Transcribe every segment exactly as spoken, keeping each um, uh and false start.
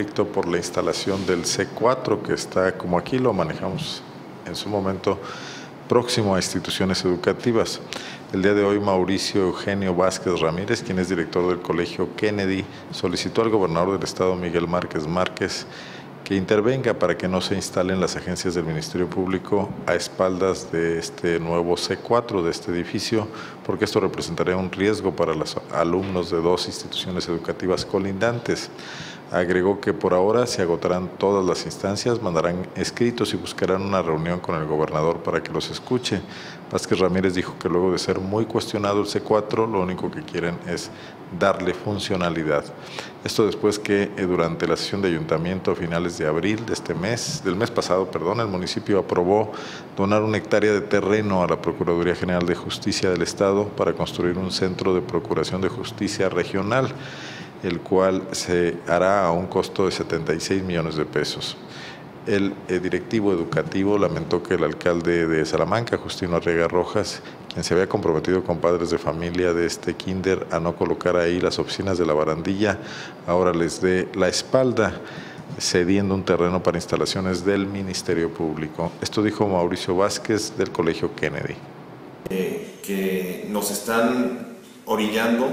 Por la instalación del C cuatro, que está, como aquí lo manejamos en su momento, próximo a instituciones educativas. El día de hoy, Mauricio Eugenio Vázquez Ramírez, quien es director del Colegio Kennedy, solicitó al gobernador del estado, Miguel Márquez Márquez, que intervenga para que no se instalen las agencias del Ministerio Público a espaldas de este nuevo C cuatro, de este edificio, porque esto representaría un riesgo para los alumnos de dos instituciones educativas colindantes. Agregó que por ahora se agotarán todas las instancias, mandarán escritos y buscarán una reunión con el gobernador para que los escuche. Vázquez Ramírez dijo que luego de ser muy cuestionado el C cuatro, lo único que quieren es darle funcionalidad. Esto después que eh, durante la sesión de ayuntamiento a finales de abril de este mes, del mes pasado, perdón, el municipio aprobó donar una hectárea de terreno a la Procuraduría General de Justicia del Estado para construir un centro de procuración de justicia regional, el cual se hará a un costo de setenta y seis millones de pesos. El eh, directivo educativo lamentó que el alcalde de Salamanca, Justino Arriaga Rojas, quien se había comprometido con padres de familia de este kinder a no colocar ahí las oficinas de la barandilla, ahora les dé la espalda, cediendo un terreno para instalaciones del Ministerio Público. Esto dijo Mauricio Vázquez del Colegio Kennedy. Eh, que nos están orillando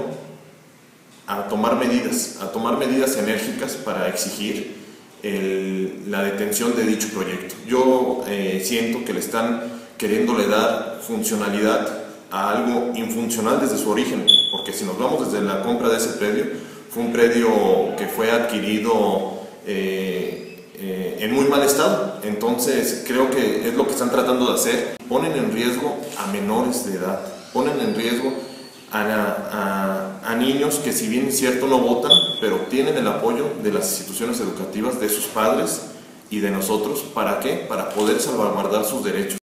a tomar medidas, a tomar medidas enérgicas para exigir el, la detención de dicho proyecto. Yo eh, siento que le están queriéndole dar funcionalidad a algo infuncional desde su origen, porque si nos vamos desde la compra de ese predio, fue un predio que fue adquirido eh, eh, en muy mal estado. Entonces creo que es lo que están tratando de hacer. Ponen en riesgo a menores de edad, ponen en riesgo A, a, a niños que, si bien es cierto, no votan, pero tienen el apoyo de las instituciones educativas, de sus padres y de nosotros. ¿Para qué? Para poder salvaguardar sus derechos.